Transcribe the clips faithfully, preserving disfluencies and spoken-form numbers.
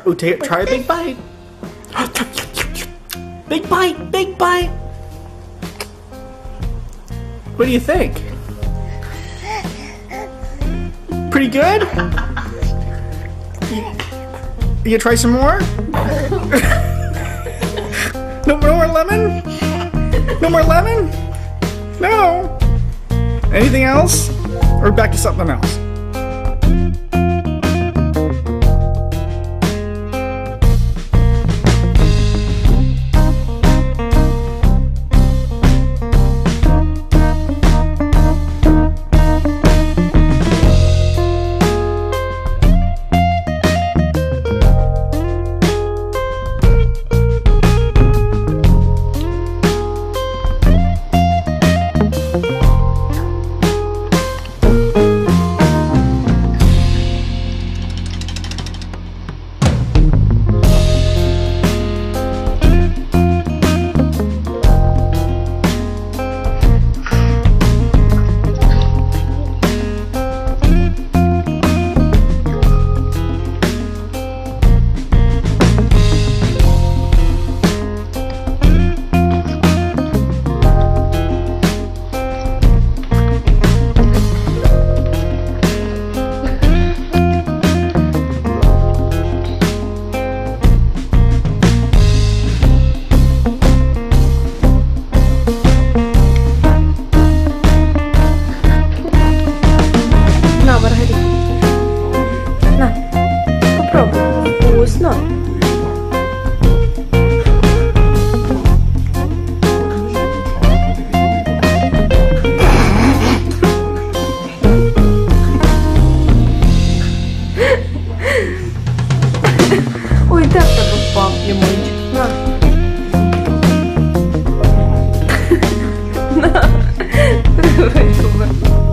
ooh, take, try a big bite. Big bite, big bite. What do you think? Pretty good? You, you gonna try some more? No, no more lemon? No more lemon? No. Anything else? Or back to something else? Ой, так тебе впав, лимончик. На. На. Давай, Куба.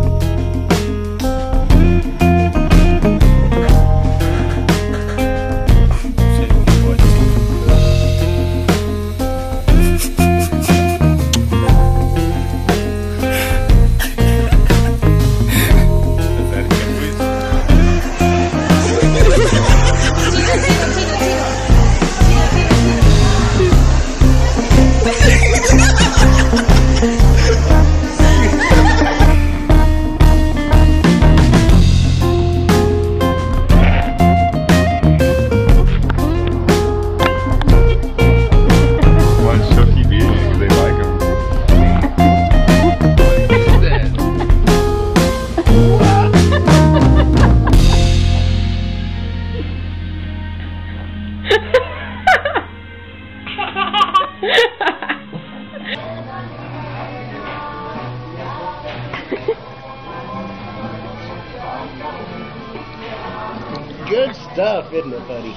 Good stuff, isn't it, buddy?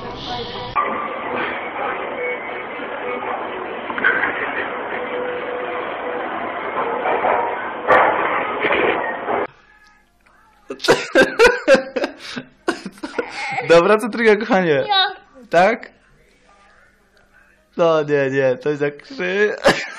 Dobra, co tryga, kochanie? Tak? No nie, nie, to jest jak krzy...